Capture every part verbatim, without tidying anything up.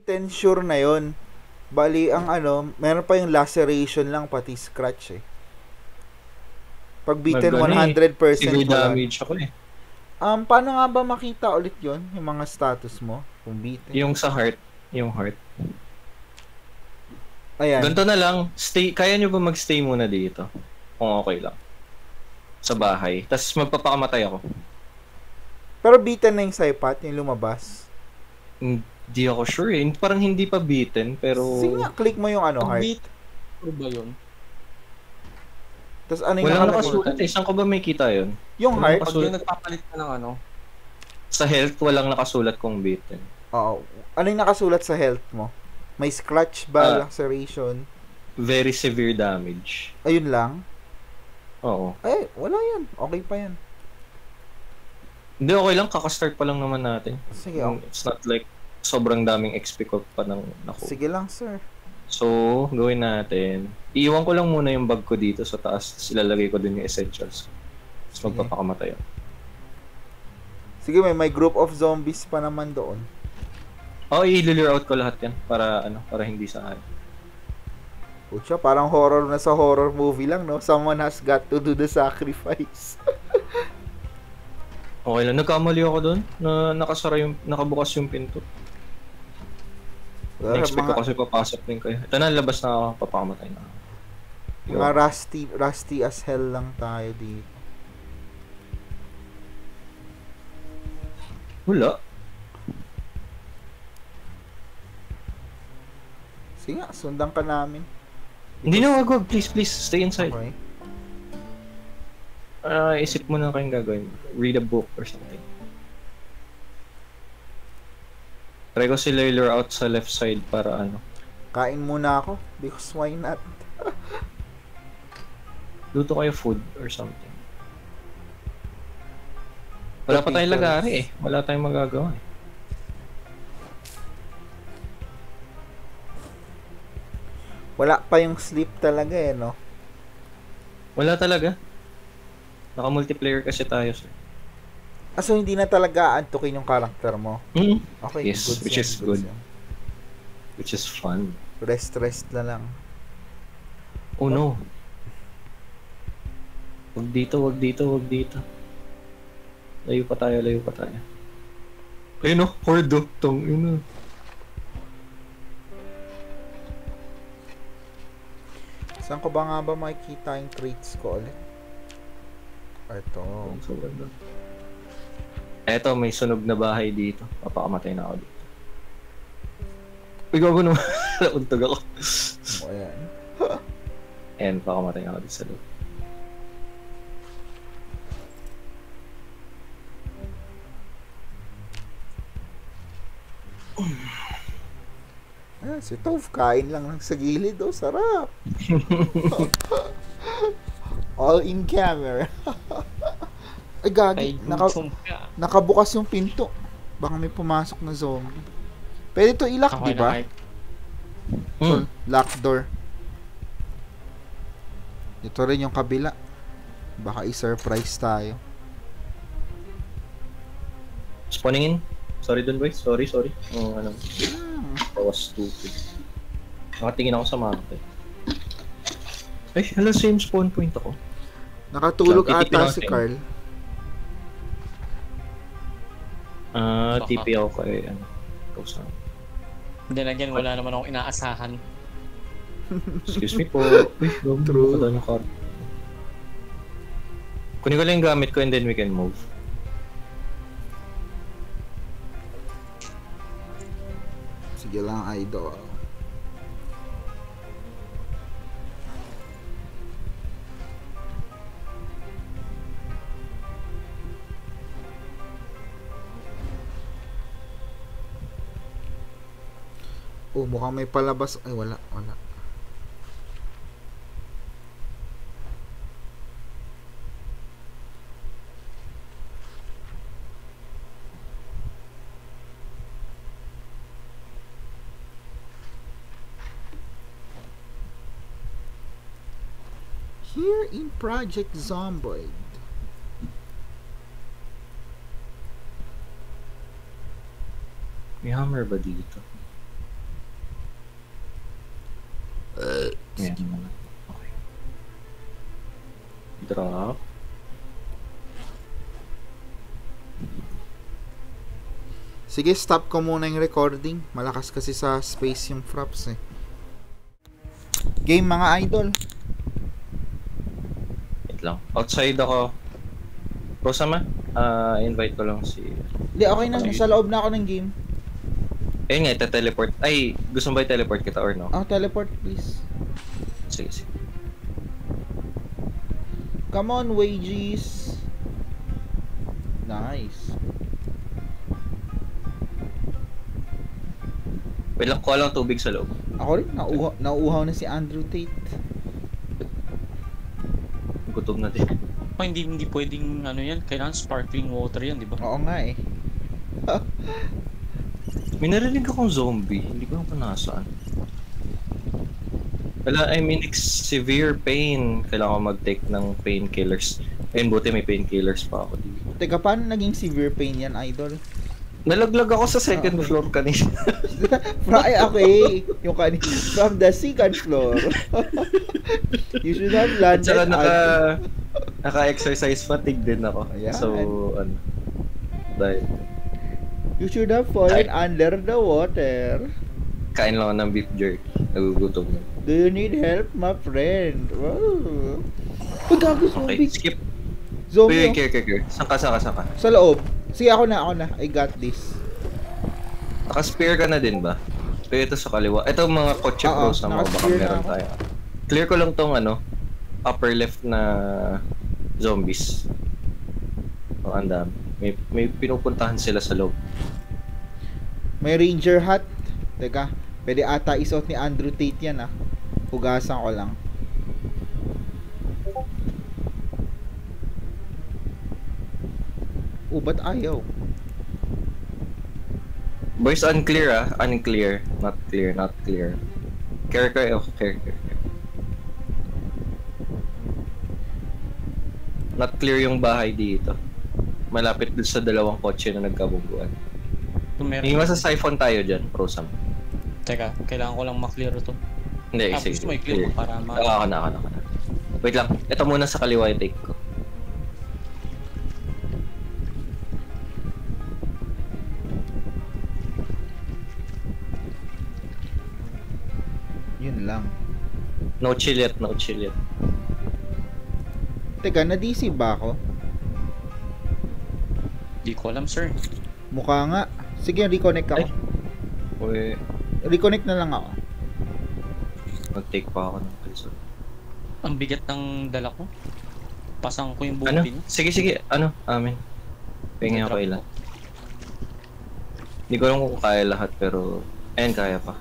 Ten sure na yon. Bali, ang ano, meron pa yung laceration lang, pati scratch eh. Pag beaten Nag, ano eh, one hundred percent severe wala. damage ako eh. Um, paano nga ba makita ulit yon yung mga status mo? Kung beaten. Yung sa heart, yung heart. Ayan. Ganito na lang, stay, kaya nyo ba magstay muna dito? Kung okay lang. Sa bahay. Tapos magpapakamatay ako. Pero beaten na yung Saipat, yung lumabas. Hindi ako sure eh. Parang hindi pa beaten, pero... Sige nga, click mo yung ano, Pag heart. beat, ano ba yun? Tapos ano yung Walang nakalagay? nakasulat eh. Saan ko ba may kita yun? Yung Walang heart? Pag nakasulat. yung nagpapalit ka ng ano, Sa health, walang nakasulat kung beaten. Oo. Ano yung nakasulat sa health mo? May scratch ba, Ah. laceration? Very severe damage. Ayun lang? Oo. Ay, wala yan. Okay pa yan. Hindi, okay lang. Kakastart pa lang naman natin. Sige, okay. It's not like sobrang daming X P ko pa nang naku. Sige lang, sir. So, gawin natin. Iiwan ko lang muna yung bag ko dito sa taas. Tapos ilalagay ko dun yung essentials. Tapos Sige. magpapakamatay ako. Sige, may, may group of zombies pa naman doon. Oo, oh, i-lure out ko lahat yan. Para, ano, para hindi sa akin. Pucha, parang horror na sa horror movie lang, no? Someone has got to do the sacrifice. Okay lang. Nagkamali ako dun. Na nakasara yung, nakabukas yung pinto. Pero Na-expect ko mga, kasi papasok din kayo. Ito na, labas na ako. Papakamatay na ako. mga rusty, rusty as hell lang tayo dito. Wala. Sige nga, sundan ka namin. Hindi na, wag, wag. Please, please. Stay inside. Okay. Ah, isip mo na kayong gagawin. Read a book or something. Try ko sila lure out sa left side para ano. Kain muna ako, because why not? Luto kayo food or something. Wala pa tayong Potatoes. lagari eh. Wala tayong magagawa eh. Wala pa yung sleep talaga eh, no? Wala talaga. Naka-multiplayer kasi tayo. Sir. Ah, so hindi na talaga antukin yung karakter mo? Mm. Okay, Yes, good which yan, is good. yan. Which is fun. Rest, rest na lang. Oh no. Wag dito, wag dito, wag dito. Layo pa tayo, layo pa tayo. Ayun o, horde o. Tong, yun o. Saan ko ba nga ba makikita yung traits ko ulit? Ito. So, ganda. Eto, may sunog na bahay dito. Papakamatay na ako dito. Uy, gago naman. Nauntog ako. O, ayan. And pakamatay na ako dito sa loob. Ah, si Tove, kain lang lang sa gilid. Oh, sarap. All in camera. Ay, gagi. ay Naka, gutom ka. nakabukas yung pinto. Baka may pumasok na zombie. Pwede to ilock, Okay di ba? na, kahit So, Hmm. lock door. Ito rin yung kabila. Baka i-surprise tayo. Spawning in. Sorry dun, boys. Sorry, sorry. Oh, ano. Hmm. I was stupid. Nakatingin ako sa map eh. Ay, hala, same spawn point ako. Nakatulog Titignan ata si natin. Carl. Ah, Baka. T P ako kay, ano. Kausan. Hindi na dyan, wala naman akong inaasahan. Excuse me po. Uy, True. True. Yung card. Kunin ko lang yung gamit ko and then we can move. Sige lang, idol. Oh, mukhang may palabas. Ay, wala, wala. Here in Project Zomboid. May hammer ba dito? drop. Sige, stop ko muna yung recording. Malakas kasi sa space yung fraps eh. Game mga idol. Wait lang. Outside ako. Rosama, ah invite ko lang si... Hindi, okay na. Nasa loob na ako ng game. Ayun nga, ite-teleport. Ay, gusto mo ba i-teleport kita or no? Oh, teleport please. Sige, sige. Come on, wages. Nice. Wait lang, kuha lang tubig sa loob. Ako rin, nauuhaw, nauuhaw na si Andrew Tate. Gutom na din. Oh, hindi hindi pwedeng ano yan, kailangan sparkling water yan, di ba? Oo nga eh. May narinig akong zombie. Hindi ko lang pa nasaan. Wala, I mean, it's severe pain. Kailangan ko mag-take ng painkillers. Ayun, buti may painkillers pa ako dito. Teka, paano naging severe pain yan, idol? Nalaglag ako sa second Ah, okay. floor kanina. Ay, okay. Yung kanina. From the second floor. You should have At landed saka naka, at... naka-exercise fatigue din ako. Ayan. So, ano. Dahil, You should have fallen Ay. under the water. kain lang ako ng beef jerky. Nagugutom na. Do you need help, my friend? Wow. Uy, gago, Okay, zombie. skip. Zombie, Uy, oh. care, care, care. Saan ka, saan ka, saan ka? Sa loob. Sige, ako na, ako na. I got this. Naka-spear ka na din ba? Ito, ito sa kaliwa. Ito mga kotse Oo, pros na mga baka naka-spear na meron ako. tayo. Clear ko lang tong ano, upper left na zombies. Oh, ang dami. May, may pinupuntahan sila sa loob. May ranger hat. Teka, pwede ata isuot ni Andrew Tate yan ah. Hugasan ko lang. Oh, ba't ayaw? Boys, unclear ah. Unclear. Not clear, not clear. Care kayo. Care, care, care. Not clear yung bahay dito. Malapit dun sa dalawang kotse na nagkabungguan. Kung meron. Yung masa-siphon tayo dyan, Prosam. Teka, kailangan ko lang maklear ito. Hindi, Ah, sige. gusto mo i-clear mo para ma... Oo, ako na, ako na, ako na. Wait lang. Ito muna sa kaliwa yung take ko. Yun lang. No chill yet, no chill yet. Teka, na-D C ba ako? Di ko alam, sir. Mukha nga. Sige, reconnect ako. Ay. Uy, Reconnect na lang ako. mag-take pa ako ng pills. Ang bigat ng dala ko. Pasang ko yung buong Ano? pin. Sige, sige. Ano? Amin. Pengen ako ilan. Hindi ko alam kung kaya lahat pero... Ayan, kaya pa.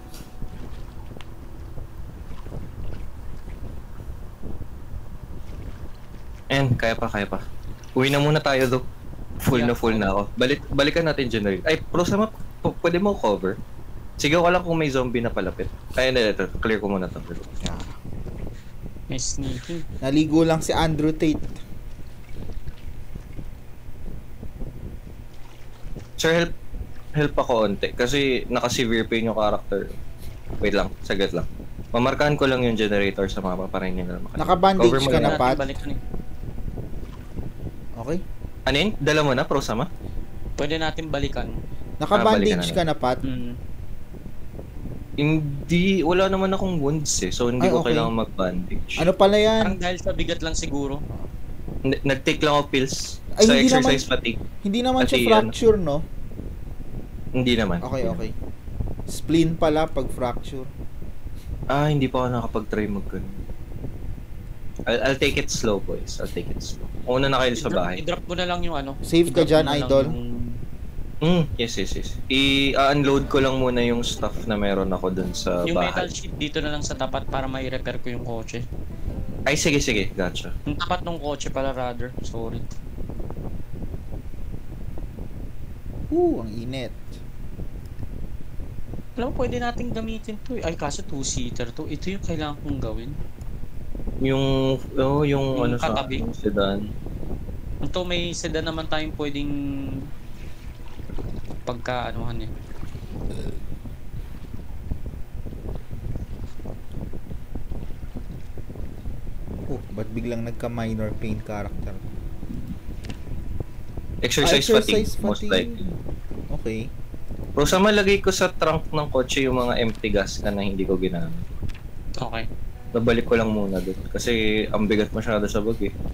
Ayan, kaya pa, kaya pa. Uwi na muna tayo do. Full na Yeah. full na ako. Balik, balikan natin generate. Ay, pero sama, p- pwede mo cover. Sigaw ka lang kung may zombie na palapit. Ay, hindi, ito. Clear ko muna ito. May sneaking. Naligo lang si Andrew Tate. Sir, help help ako onte. Kasi naka-severe pain yung character. Wait lang, saglit lang. Mamarkahan ko lang yung generator sa mapa para hindi na makalimutan. Naka-bandage Cover mo ka lang. na, Natin Pat? balikan eh. Okay. Ano yun? Dala mo na, pro sama? Pwede natin balikan. Naka-bandage Ah, ka na, Pat? Hmm. Hindi, wala naman akong wounds eh. So hindi Ay, ko okay. kailangan mag-bandage. Ano pala Parang yan? dahil sa bigat lang siguro. N- Nag-take lang ako pills Ay, sa hindi exercise fatigue. Hindi naman siya Pati fracture, no? Hindi naman. Okay, Hindi okay. Spleen pala pag fracture. naman. Ah, hindi pa ako nakapag-try mag I'll, I'll take it slow, boys. I'll take it slow. Una na kayo sa I-drop- bahay. I-drop mo na lang yung ano. Safe ka I-drop dyan, mo na lang idol. yung- Mm, yes, yes, yes. I-unload ko lang muna yung stuff na meron ako dun sa Yung metal bahay. sheet dito na lang sa tapat para mai-repair ko yung kotse. Ay, sige, sige. Gotcha. Yung tapat ng kotse pala rather. Sorry. Uh, ang init. Alam mo, pwede nating gamitin to eh. Ay, kaso two-seater to. Ito yung kailangan kong gawin. Yung, oh, yung, Yung ano sa katabi. yung sedan. Ito may sedan naman tayong pwedeng pagka-anuhan eh. Oh, ba't biglang nagka-minor pain character? Exercise, Ah, fatigue, most likely. Okay. Pero sa malagay ko sa trunk ng kotse yung mga empty gas ka na hindi ko ginamit. Okay. Babalik ko lang muna doon. Kasi ang bigat masyado sa bag eh.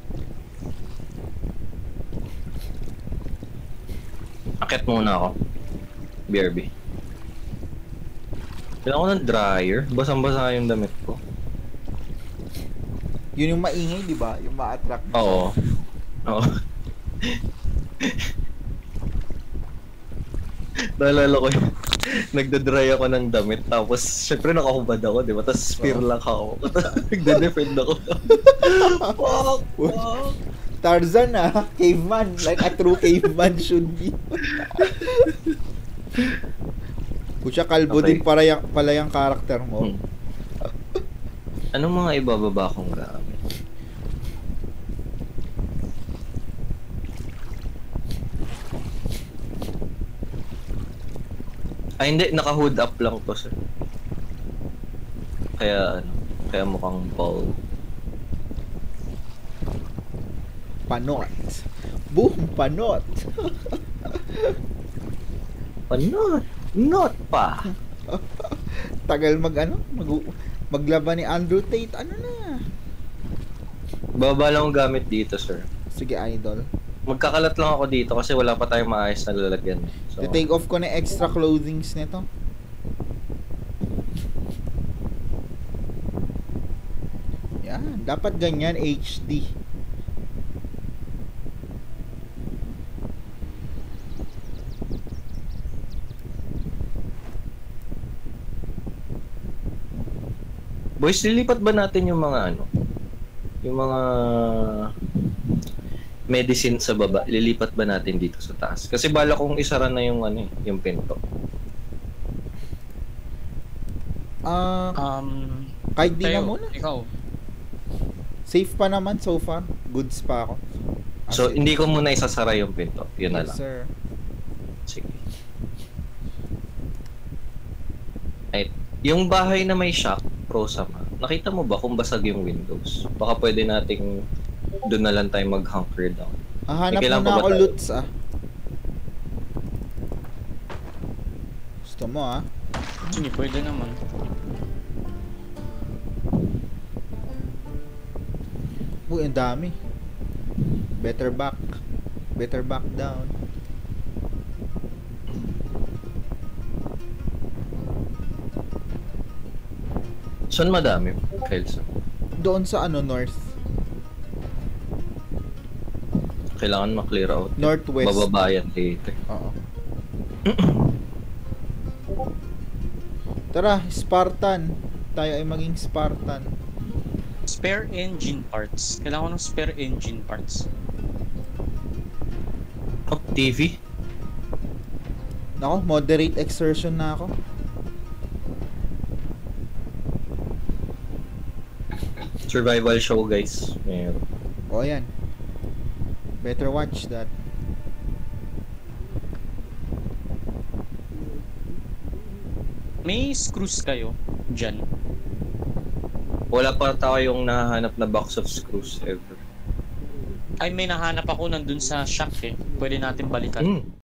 Akit muna ako. B R B. Kailangan ko ng dryer. Basang-basa yung damit ko. Yun yung maingay, di ba? Yung ma-attract. Oo. Oo. Naalala ko yun. Nagdadry ako ng damit. Tapos, syempre nakahubad ako, di ba? Tapos spear lang ako. Nagde-defend ako. Fuck! Fuck! Tarzan ah, caveman, like a true caveman should be. Pucha, kalbo Okay. din para yung, pala yung karakter mo. Hmm. Anong mga ibababa kong gamit? Ay hindi, naka-hood up lang to sir. Kaya ano, kaya mukhang bald. Panot. Boom, panot. Ano? Not pa. Tagal mag ano, mag maglaban ni Andrew Tate. Ano na? Baba lang ang gamit dito sir. Sige, idol. Magkakalat lang ako dito kasi wala pa tayong maayos na lalagyan. So, I-take off ko na extra clothings nito. Yan, dapat ganyan H D. boys, lilipat ba natin yung mga ano? Yung mga medicine sa baba, lilipat ba natin dito sa taas? Kasi bala kong isara na yung ano eh, yung pinto. Ah, Um, kahit di na tayo, muna. ikaw. Safe pa naman so far. Goods pa ako. Ah, So, sige. hindi ko muna isasara yung pinto. Yun na Yes, lang. sir. Sige. Ay, yung bahay na may shock, Prosama, nakita mo ba kung basag yung windows? Baka pwede nating doon na lang tayo mag-hunker down. Hahanap kailangan muna pa ba ako tayo? loots ah. Gusto mo ah. Sige, pwede naman. Uy, ang dami. Better back. Better back down. Saan madami, Kelso? Doon sa ano, north. Kailangan ma-clear out. Northwest. Bababayan later. Oo. Tara, Spartan. Tayo ay maging Spartan. Spare engine parts. Kailangan ko ng spare engine parts. Oh, T V? Nako, moderate exertion na ako. Survival show, guys. Meron. O, ayan. Better watch that. May screws kayo dyan. Wala pa tayong nahahanap na box of screws ever. Ay, may nahanap ako nandun sa shack eh. Pwede natin balikan. Hmm.